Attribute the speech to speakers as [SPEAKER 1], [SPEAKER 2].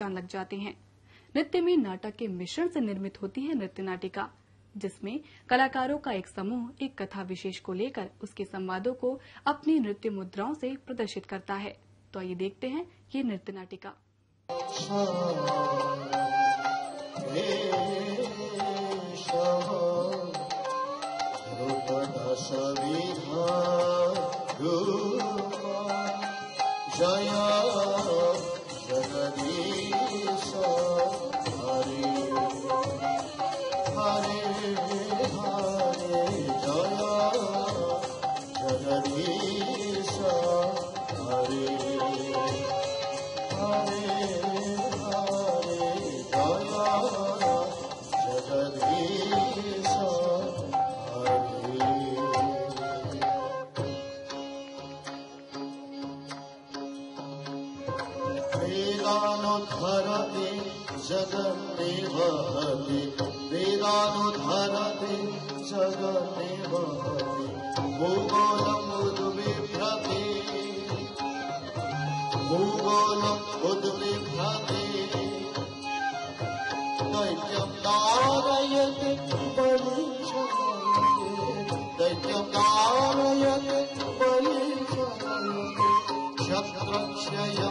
[SPEAKER 1] जान लग जाते हैं। नृत्य में नाटक के मिश्रण से निर्मित होती है नृत्य नाटिका, जिसमें कलाकारों का एक समूह एक कथा विशेष को लेकर उसके संवादों को अपनी नृत्य मुद्राओं से प्रदर्शित करता है। तो आइए देखते हैं ये नृत्य नाटिका।
[SPEAKER 2] वेदानुधरते जगन्ने वहति, वेदानुधरते जगन्ने वहति, भूगोलम् उद्बिभ्रति, भूगोलम् उद्बिभ्रति, दैत्यं तारयते बलिशमयते, दैत्यं तारयते बलिशमयते, क्षत्रक्षय